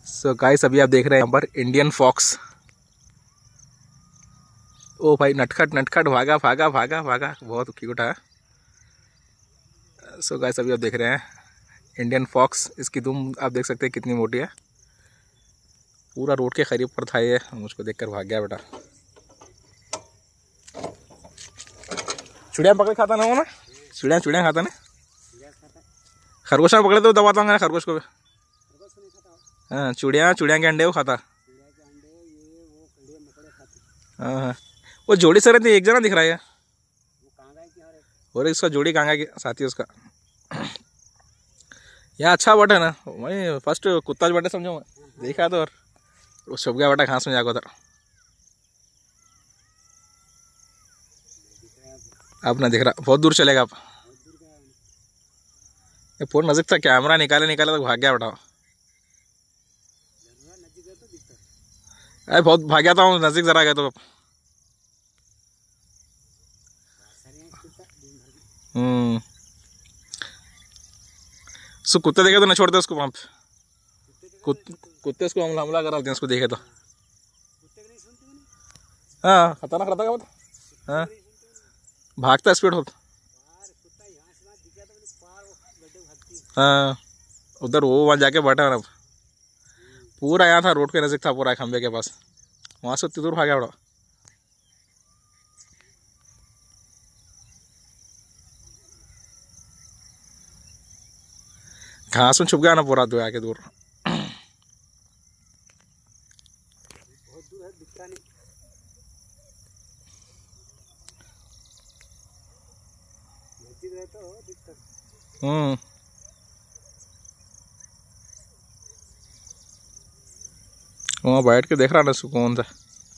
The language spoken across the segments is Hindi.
सो गाइस अभी आप देख रहे हैं यहाँ पर इंडियन फॉक्स। ओ भाई नटखट नटखट भागा भागा भागा भागा, बहुत क्यूट है। सो गाइस अभी आप देख रहे हैं इंडियन फॉक्स। इसकी दुम आप देख सकते हैं कितनी मोटी है। पूरा रोड के करीब पर था ये, मुझको देखकर भाग गया बेटा। चिड़िया पकड़ खाता ना वो ना, चिड़िया चिड़िया खाता ना। खरगोश में पकड़े तो दबाता हूँ खरगोश को भी। हाँ चिड़िया चिड़िया के अंडे वो खाता। हाँ वो जोड़ी से रहती, एक जना दिख रहा है और इसका जोड़ी कांगा की साथी उसका। यहाँ अच्छा बट है ना, वही फर्स्ट कुत्ता बटे समझो मैं देखा तो, और वो छुप गया बेटा घास में जाकर उधर। अब ना दिख रहा, बहुत दूर चलेगा अब। ये पूरा नजदीक था, कैमरा निकाले निकाले तो भाग गया बेटा। अरे बहुत भाग गया था हूँ, नजदीक जरा गया तो। सो कुत्ते देखे तो ना छोड़ते उसको वहाँ पे। कुत्ते उसको हमला करा देते हैं उसको देखे तो। हाँ खतरनाक रहता है बता। हाँ भागता स्पीड होता। हाँ उधर वो वहाँ जाके बैठा ना, पूरा यहाँ था रोड के नज़दीक था, पूरा खंबे के पास। वहाँ से उतनी दूर भागा बड़ा। घास में छुप गया ना पूरा, आके दूर। बहुत दूर है, दिखता नहीं। तो दिखता। वहाँ बैठ के देख रहा ना सुकून था।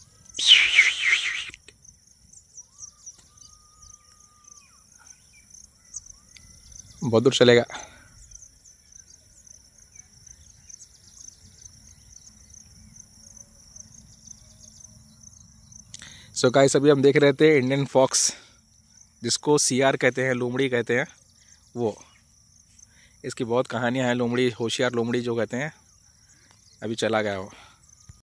बहुत दूर चलेगा। सो गाइस अभी हम देख रहे थे इंडियन फॉक्स, जिसको सीआर कहते हैं, लोमड़ी कहते हैं वो। इसकी बहुत कहानियां हैं, लोमड़ी होशियार लोमड़ी जो कहते हैं। अभी चला गया वो।